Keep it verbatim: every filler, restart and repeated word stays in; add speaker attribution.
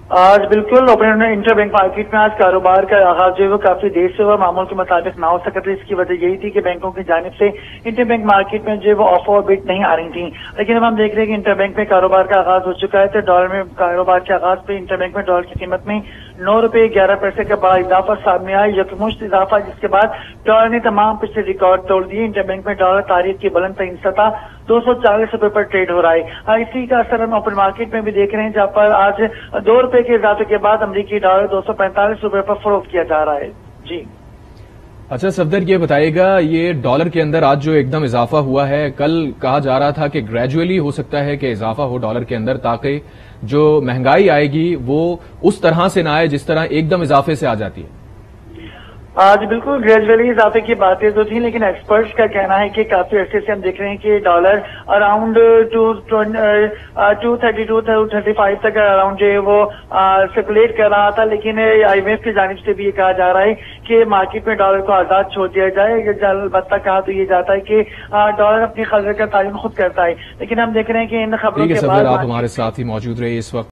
Speaker 1: آج بالکل open inter bank market میں آج کاروبار کا آغاز جو ہے وہ کافی دیر سے ہوا، معمول کے مطابق نہ ہو سکا تھا۔ اس کی وجہ یہی تھی کہ بینکوں کی جانب سے انٹر بینک مارکیٹ میں جو ہے وہ آفر اور بٹ نہیں آ رہی تھیں، لیکن اب ہم دیکھ رہے ہیں کہ انٹر بینک میں کاروبار کا آغاز ہو چکا ہے۔ تو ڈالر میں کاروبار کے آغاز پہ انٹر بینک میں ڈالر کی قیمت میں نو روپے گیارہ پیسے کا بڑا اضافہ سامنے آیا، یکمشت اضافہ، جس کے بعد ڈالر نے تمام پچھلے ریکارڈ توڑ دیے۔ انٹر بینک میں ڈالر تاریخ کی بلند ترین سطح دو سو چالیس روپے پر ٹریڈ ہو رہا ہے۔ اسی کا اثر ہم اوپن مارکیٹ میں بھی دیکھ رہے ہیں، جہاں پر آج دو روپے کے اضافے کے بعد امریکی ڈالر دو سو پینتالیس روپے پر فروخت کیا جا رہا ہے۔ جی
Speaker 2: اچھا صفدر، یہ بتائیے گا، یہ ڈالر کے اندر آج جو ایک دم اضافہ ہوا ہے، کل کہا جا رہا تھا کہ گریجولی ہو سکتا ہے کہ اضافہ ہو ڈالر کے اندر، تاکہ جو مہنگائی آئے گی وہ اس طرح سے نہ آئے جس طرح ایک دم اضافے سے آ جاتی ہے۔
Speaker 1: آج بالکل گریجولی اضافے کی باتیں تو تھیں، لیکن ایکسپرٹس کا کہنا ہے کہ کافی عرصے سے ہم دیکھ رہے ہیں کہ dollar around two thirty two thirty five تک اراؤنڈ جو ہے وہ سرکولیٹ کر رہا تھا، لیکن آئی ایم ایف کی جانب سے بھی یہ کہا جا رہا ہے کہ مارکیٹ میں ڈالر کو آزاد چھوڑ دیا جائے۔ البتہ کہا تو یہ جاتا ہے کہ ڈالر اپنی قدر کا تعین خود کرتا ہے، لیکن ہم دیکھ رہے ہیں کہ ان خبروں کے بعد
Speaker 2: آپ ہمارے ساتھ ہی موجود رہے اس وقت۔